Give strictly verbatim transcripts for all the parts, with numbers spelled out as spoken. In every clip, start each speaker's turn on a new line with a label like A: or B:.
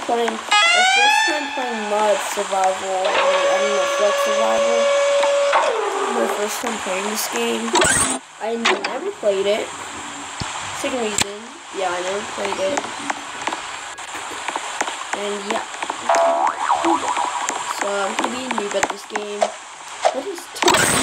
A: playing, the first time playing Mud Survival, or I don't know, Flood Survival. My first time playing this game. I never played it. Second reason, yeah, I never played it. And yeah. So I'm gonna be a noob at this game. What is time?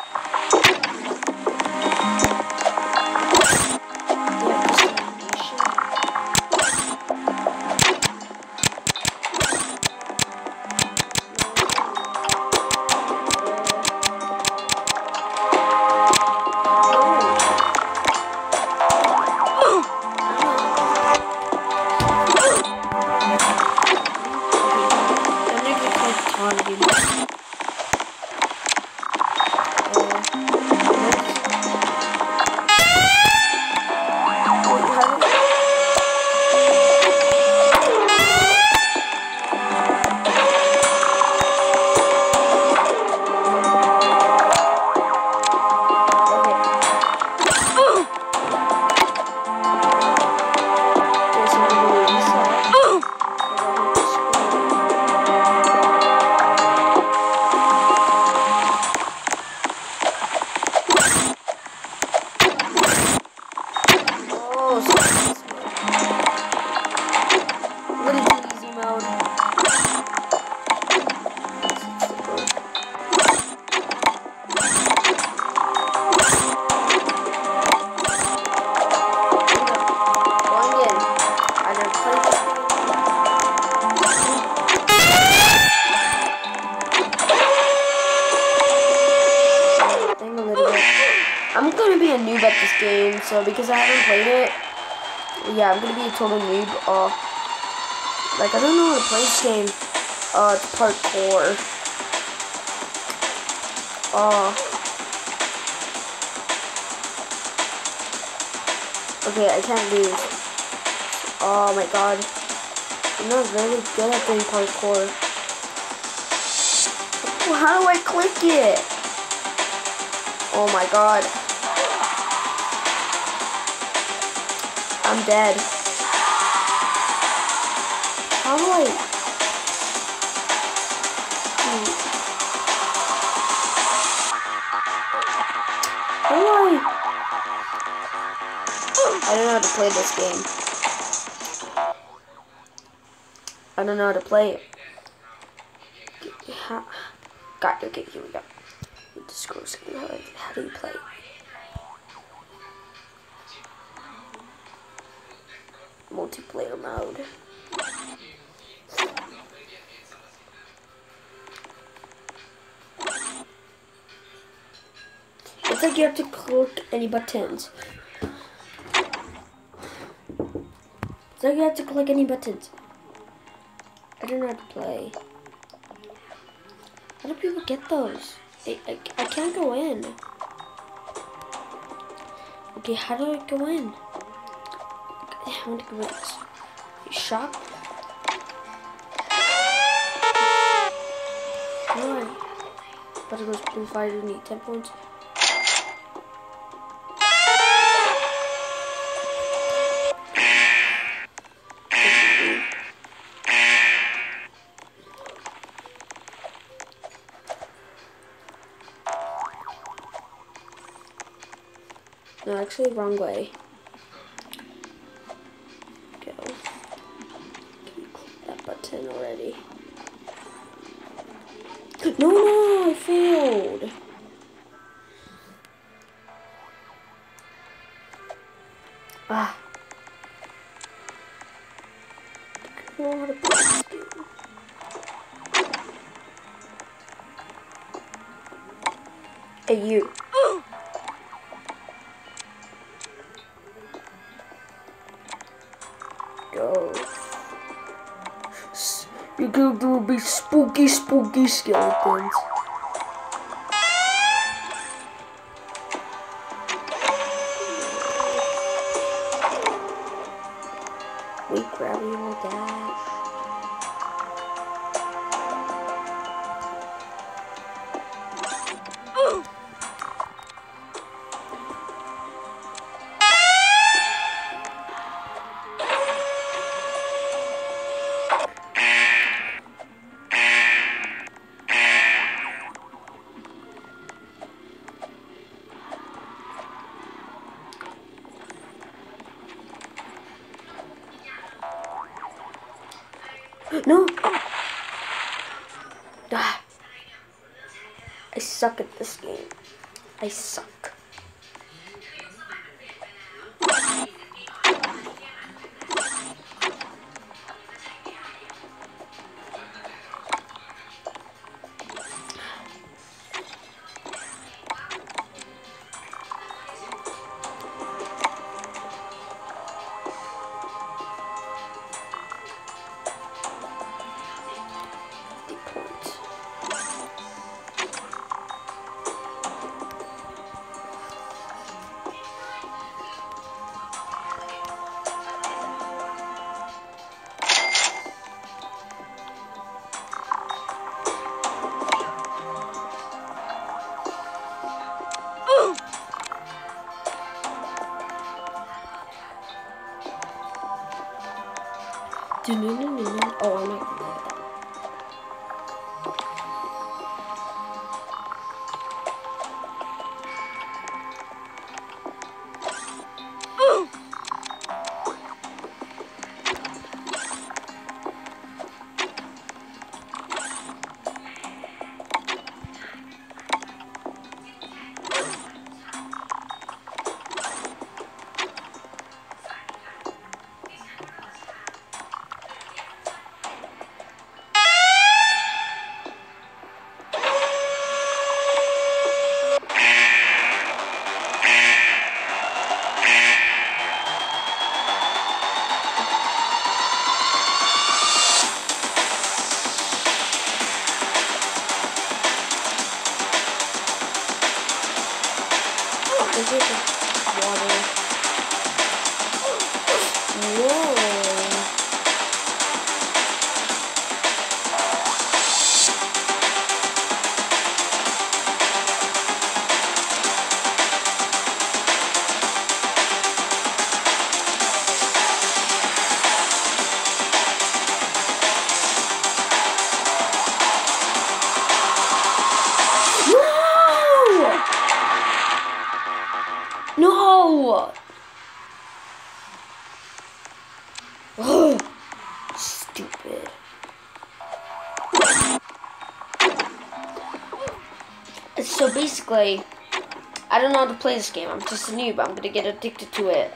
A: I'm gonna be a noob at this game, so because I haven't played it, yeah, I'm gonna be a total noob. Uh, like, I don't know how to play this game. Uh, it's parkour. Uh, okay, I can't lose. Oh my god. I'm not very good at doing parkour. How do I click it? Oh my god. I'm dead. How do I... Hmm. How do I... I don't know how to play this game. I don't know how to play it. How... Got it. Okay, here we go. The scroll screen. How, how do you play? Multiplayer mode. It's like you have to click any buttons. It's like you have to click any buttons. I don't know how to play. How do people get those? I, I, I can't go in. Okay, how do I go in? I want to go in this. Shop? Alright. But it goes blue fire, you need ten points. No, actually, wrong way. Go. Can you click that button already? No, no, I failed. Ah. I don't know how to play this game. Hey, you. Go. You can do big spooky, spooky skeletons. Wait, gravity will dash. No! Ah. I suck at this game. I suck. Oh, I'm not gonna like that. Is it water? Whoa. No! Oh, stupid. So basically, I don't know how to play this game. I'm just a noob. I'm gonna get addicted to it.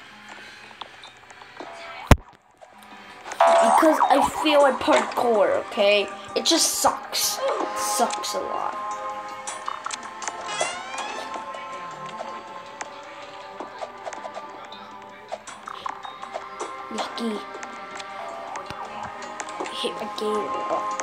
A: Because I feel at parkour, okay? It just sucks. It sucks a lot. Lucky. Hit my game. Oh.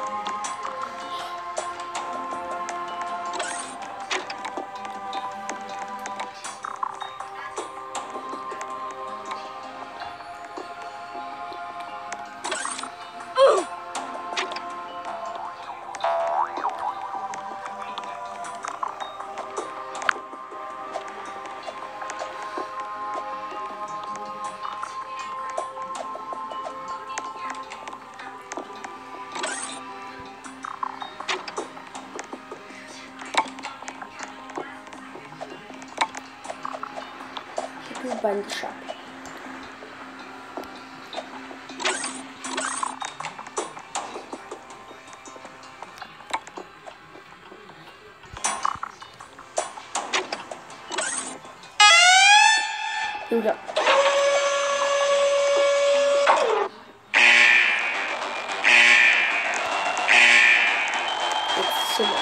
A: Find the shop. Here we go. It's similar.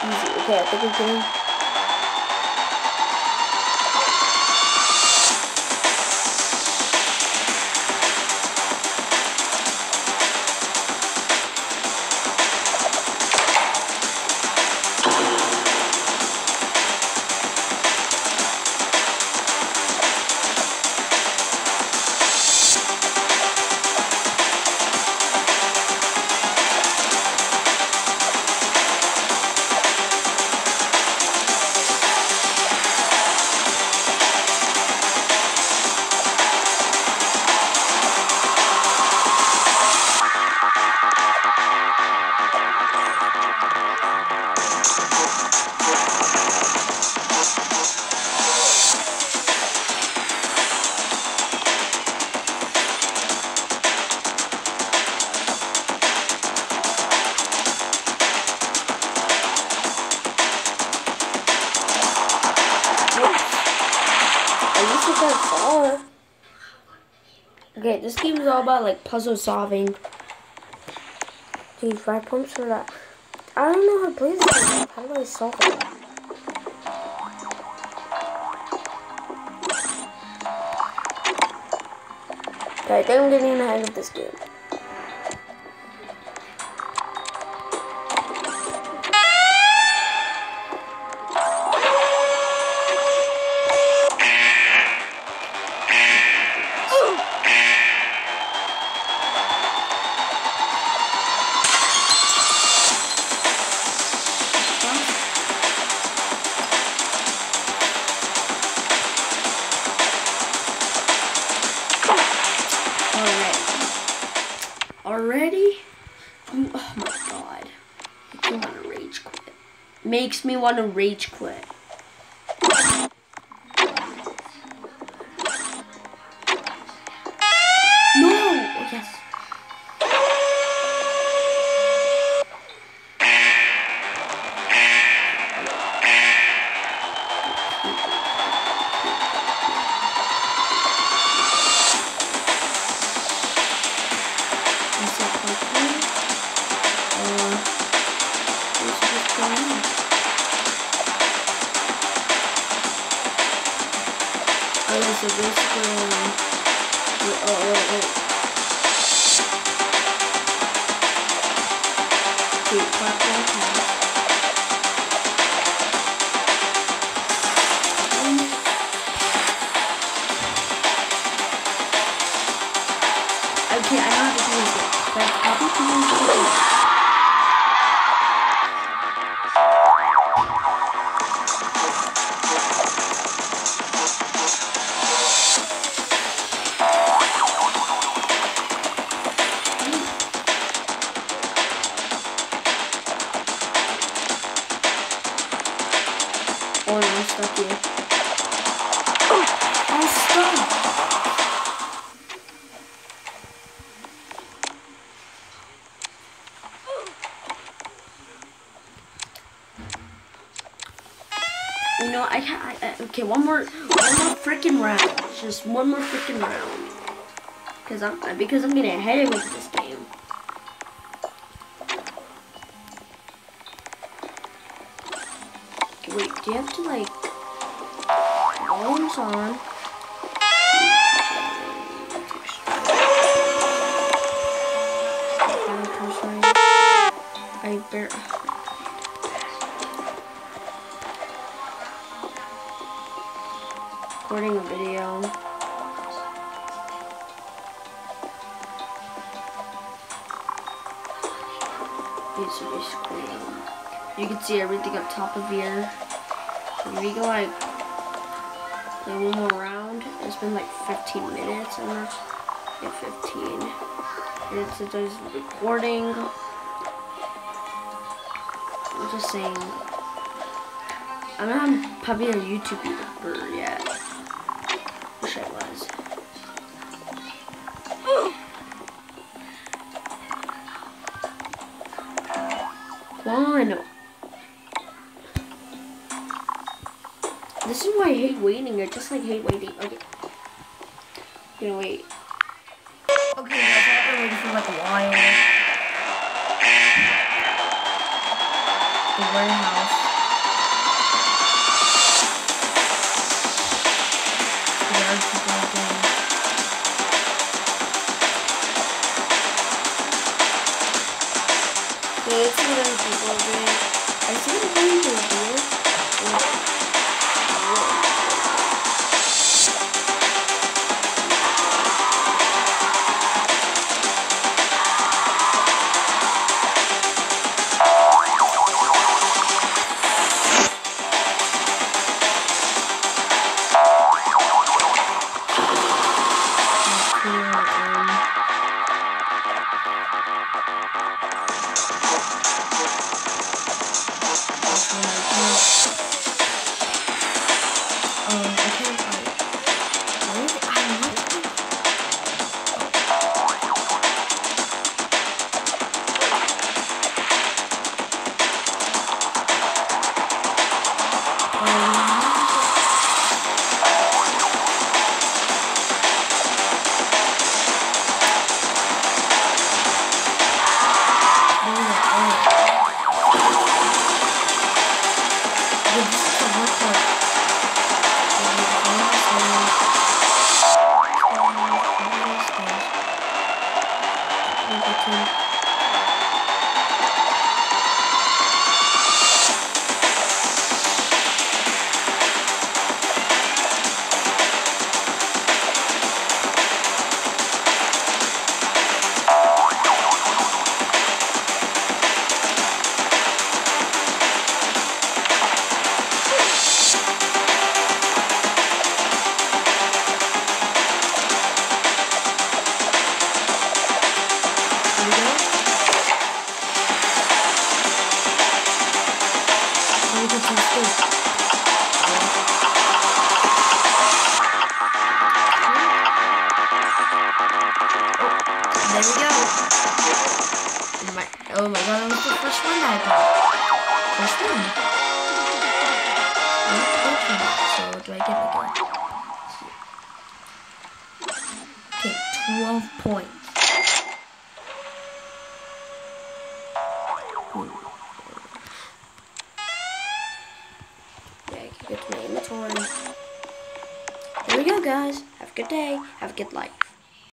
A: easy. Okay, I think we're getting. Okay, this game is all about like puzzle solving. Dude, five points for that. I don't know how to play this game. How do I solve it? Okay, I think I'm getting the hang of this game. Already? Oh my god. Makes me want to rage quit. Makes me want to rage quit. No! Oh, yes. So basically, um, oh, oh, oh. Okay, platform pass. Okay, I know how to do this, but I'll be doing it. Oh, no, I'm stuck here. I'm stuck. You know, I can't. I, I, okay, one more, one more freaking round. Just one more freaking round. Because I'm, because I'm getting ahead of this game. Okay, wait, do you have to like? Volume's on. I bear. Recording a video. It's basically, um, you can see everything up top of here. If we go like play one more round, it's been like fifteen minutes. I'm not, yeah, fifteen. It's it does recording. I'm just saying. I'm not probably a YouTuber yet. Wish I was. One. This is why I hate waiting. I just like hate waiting. Okay. I'm gonna wait. Okay, guys, I've been waiting for like a while. warehouse. There are people doing. Yeah, that's what other people are doing. I see the ranger here. There we go. Oh my, oh my god, that was the first one that I got. First one. So do I get like a... Okay, twelve points. Yeah, I can get to my inventory. There we go, guys. Have a good day. Have a good life.